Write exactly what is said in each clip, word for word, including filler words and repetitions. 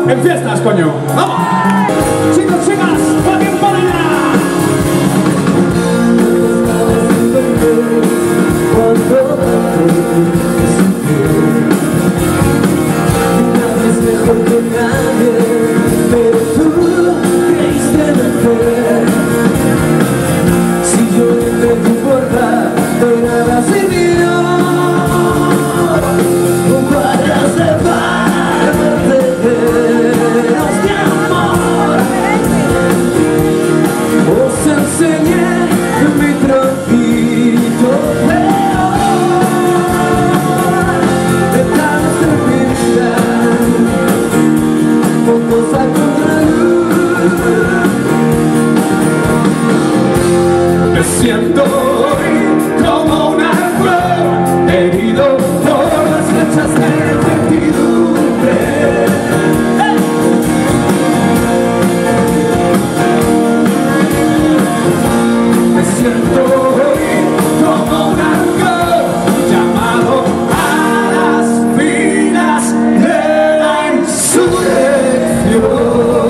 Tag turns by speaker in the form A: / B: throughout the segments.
A: en fiestas, coño. ¡Vamos! Chicos, chicas, ¡por tiempo de nada!
B: Nada es mejor que nadie, pero tú creíste vencer. Si yo entre tu puerta, de nada sirvió. Cuadras de verdaderos de amor. Os enseñé mi trocito peor. Detrás de mi vida, pocos a contraluz.
A: Me siento hoy como un árbol herido por las flechas de incertidumbre. Me siento hoy como un árbol llamado a las filas de la insurrección.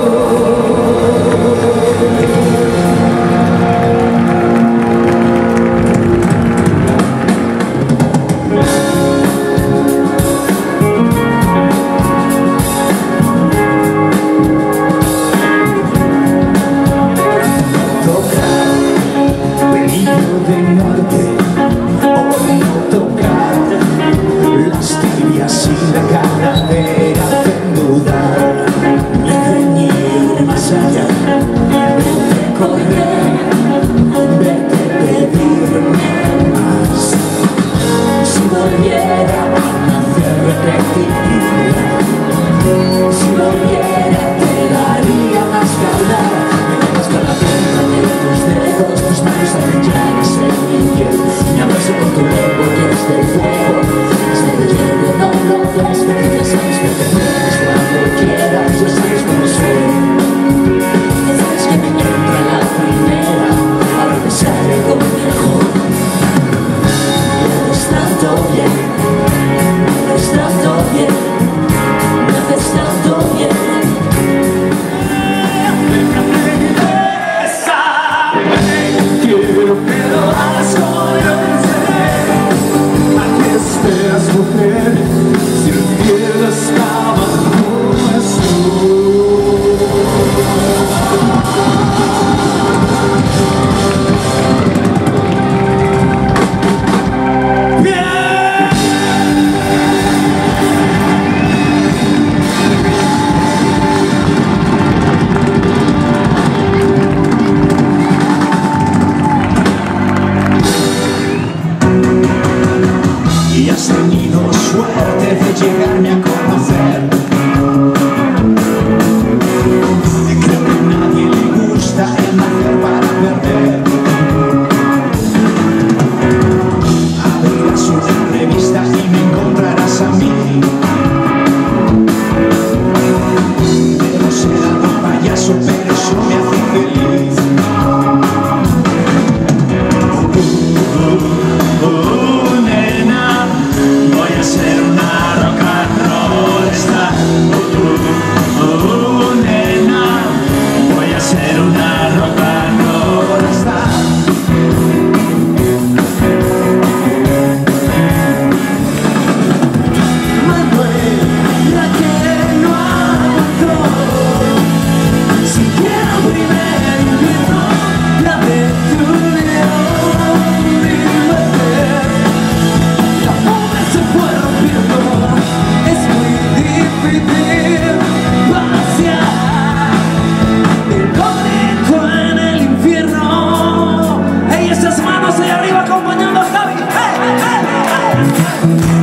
B: De muerte, hoy no tocar las tibias y la cara de desnudar, venir más allá, vete correr, vete pedirme más. Si volviera a nacer repetiría, si volviera te daría más que hablar, me hasta la punta de tus dedos, tus manos hacen llagas en mi piel, me abrazo con tu lengua que es del fuego, es del hielo, no lo ves, porque ya sabes que te mueres cuando quieras, ya sabes cómo soy, sabes que me entra la primera, ahora me sale algo mejor. Me haces tanto bien, me haces tanto bien, me haces tanto bien.
A: Quiero que lo hagas como yo enseñé. ¿A qué esperas, mujer? Si el cielo estaba
B: Y has tenido suerte de llegarme a conocer. Creo que a nadie le gusta el nacer para perder. Abrirás una revista y me encontrarás a mí. Debo ser algo payaso, pero eso me hace feliz. Ser una rock and roll star. Uh, uh, uh, nena, voy a ser una rock and roll star. Manuel, la que no aguantó, siquiera un primer invierno, la detuvieron mil veces. La pobre se fue rompiendo, es muy difícil pasear el bonito en el infierno. Ey, esas manos ahí arriba acompañando a Javi. ¡Hey, hey, hey!